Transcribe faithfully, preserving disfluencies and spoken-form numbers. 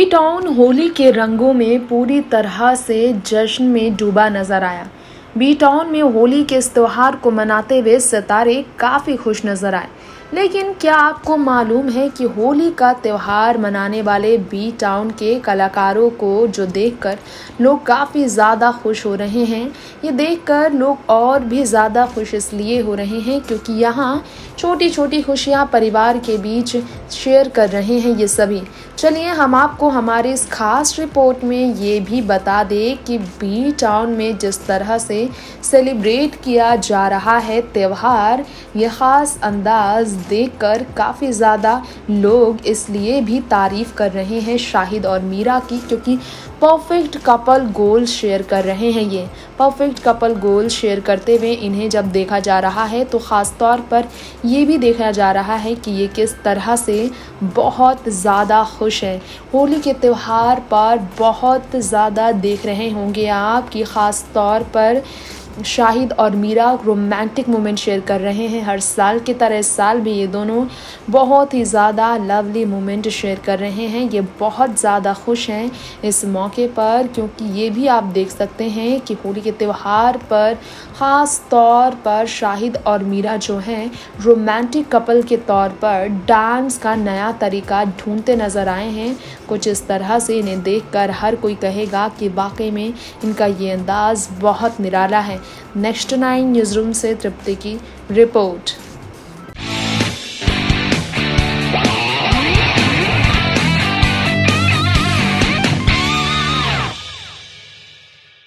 B-town Holi के रंगों में पूरी तरह से जश्न में डूबा नजर आया। बी-टाउन में होली के इस त्योहार को मनाते हुए सितारे काफ़ी खुश नजर आए। लेकिन क्या आपको मालूम है कि होली का त्योहार मनाने वाले बी-टाउन के कलाकारों को जो देखकर लोग काफ़ी ज़्यादा खुश हो रहे हैं। ये देखकर लोग और भी ज़्यादा खुश इसलिए हो रहे हैं क्योंकि यहाँ छोटी छोटी खुशियाँ परिवार के बीच शेयर कर रहे हैं ये सभी। चलिए हम आपको हमारे इस खास रिपोर्ट में ये भी बता दें कि बी-टाउन में जिस तरह से सेलिब्रेट किया जा रहा है त्यौहार, ये ख़ास अंदाज देखकर काफ़ी ज़्यादा लोग इसलिए भी तारीफ़ कर रहे हैं शाहिद और मीरा की, क्योंकि परफेक्ट कपल गोल शेयर कर रहे हैं। ये परफेक्ट कपल गोल शेयर करते हुए इन्हें जब देखा जा रहा है तो ख़ास तौर पर ये भी देखा जा रहा है कि ये किस तरह से बहुत ज़्यादा खुश है। होली के त्यौहार पर बहुत ज़्यादा देख रहे होंगे आप कि ख़ास तौर पर शाहिद और मीरा रोमांटिक मोमेंट शेयर कर रहे हैं। हर साल की तरह इस साल भी ये दोनों बहुत ही ज़्यादा लवली मोमेंट शेयर कर रहे हैं। ये बहुत ज़्यादा खुश हैं इस मौके पर, क्योंकि ये भी आप देख सकते हैं कि होली के त्यौहार पर ख़ास तौर पर शाहिद और मीरा जो हैं रोमांटिक कपल के तौर पर डांस का नया तरीका ढूंढते नज़र आए हैं। कुछ इस तरह से इन्हें देखकर हर कोई कहेगा कि वाकई में इनका ये अंदाज़ बहुत निराला है। नेक्स्ट नाइन न्यूज़ रूम से तृप्ति की रिपोर्ट।